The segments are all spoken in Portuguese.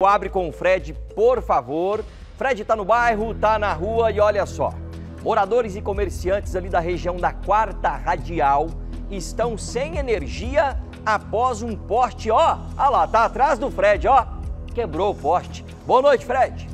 abre com o Fred, por favor. Fred tá no bairro, tá na rua e olha só. Moradores e comerciantes ali da região da 4ª Radial estão sem energia após um poste, ó. Olha lá, tá atrás do Fred, ó. Quebrou o poste. Boa noite, Fred.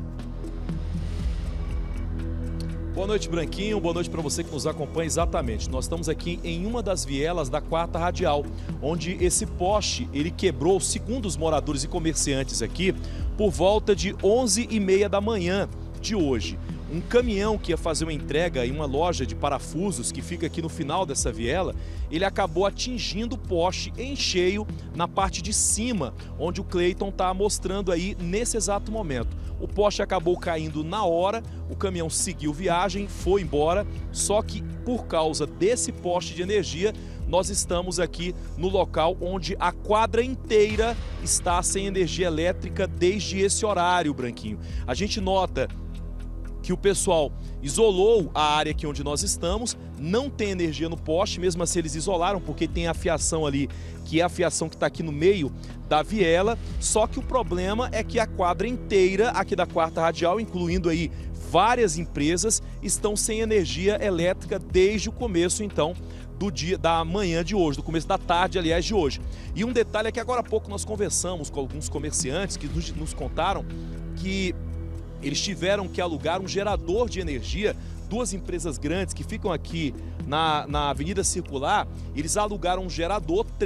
Boa noite, Branquinho. Boa noite para você que nos acompanha. Exatamente. Nós estamos aqui em uma das vielas da 4ª Radial, onde esse poste ele quebrou, segundo os moradores e comerciantes aqui, por volta de 11h30 da manhã de hoje. Um caminhão que ia fazer uma entrega em uma loja de parafusos que fica aqui no final dessa viela, ele acabou atingindo o poste em cheio na parte de cima, onde o Cleiton está mostrando aí nesse exato momento. O poste acabou caindo na hora, o caminhão seguiu viagem, foi embora, só que por causa desse poste de energia, nós estamos aqui no local onde a quadra inteira está sem energia elétrica desde esse horário, Branquinho. A gente nota que o pessoal isolou a área aqui onde nós estamos, não tem energia no poste, mesmo assim eles isolaram porque tem a fiação ali, que é a fiação que está aqui no meio da viela, só que o problema é que a quadra inteira aqui da 4ª Radial, incluindo aí várias empresas, estão sem energia elétrica desde o começo então do dia, da manhã de hoje, do começo da tarde, aliás, de hoje. E um detalhe é que agora há pouco nós conversamos com alguns comerciantes que nos contaram que eles tiveram que alugar um gerador de energia. Duas empresas grandes que ficam aqui na Avenida Circular, eles alugaram um gerador, R$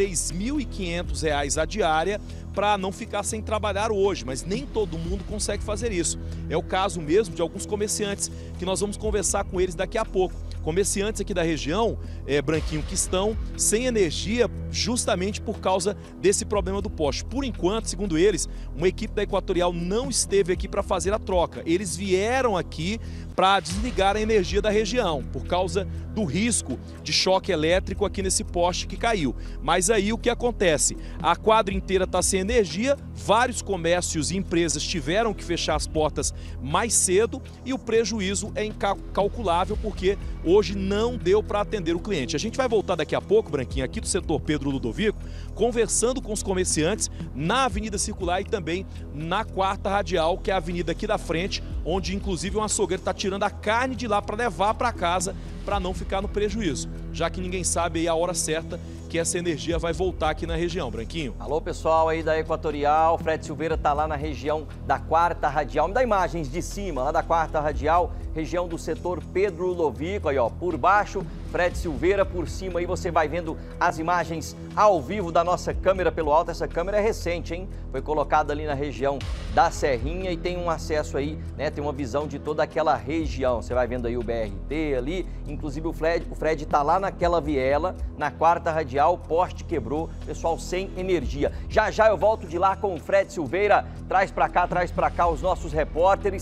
3.500 a diária, para não ficar sem trabalhar hoje, mas nem todo mundo consegue fazer isso. É o caso mesmo de alguns comerciantes, que nós vamos conversar com eles daqui a pouco. Comerciantes aqui da região, Branquinho, que estão sem energia justamente por causa desse problema do poste. Por enquanto, segundo eles, uma equipe da Equatorial não esteve aqui para fazer a troca. Eles vieram aqui para desligar a energia da região, por causa do risco de choque elétrico aqui nesse poste que caiu. Mas aí o que acontece? A quadra inteira está sem energia, vários comércios e empresas tiveram que fechar as portas mais cedo e o prejuízo é incalculável porque hoje não deu para atender o cliente. A gente vai voltar daqui a pouco, Branquinho, aqui do setor Pedro Ludovico, conversando com os comerciantes na Avenida Circular e também na 4ª Radial, que é a avenida aqui da frente, onde inclusive um açougueiro está tirando a carne de lá para levar para casa para não ficar no prejuízo, já que ninguém sabe aí a hora certa que essa energia vai voltar aqui na região, Branquinho. Alô, pessoal aí da Equatorial, Fred Silveira tá lá na região da 4ª Radial. Me dá imagens de cima, lá da 4ª Radial, região do setor Pedro Ludovico, aí ó, por baixo, Fred Silveira, por cima aí você vai vendo as imagens ao vivo da nossa câmera pelo alto. Essa câmera é recente, hein? Foi colocada ali na região da Serrinha e tem um acesso aí, né? Tem uma visão de toda aquela região. Você vai vendo aí o BRT ali, inclusive o Fred tá lá naquela viela, na 4ª Radial, o poste quebrou, pessoal sem energia. Já já eu volto de lá com o Fred Silveira, traz pra cá os nossos repórteres.